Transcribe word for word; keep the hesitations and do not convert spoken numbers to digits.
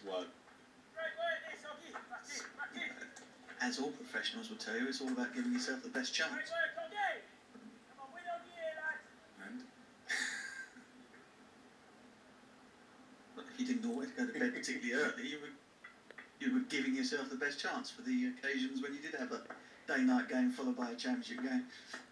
one. As all professionals will tell you, it's all about giving yourself the best chance. And but if you didn't always go to bed particularly early, you were you were giving yourself the best chance for the occasions when you did have a day-night game followed by a championship game.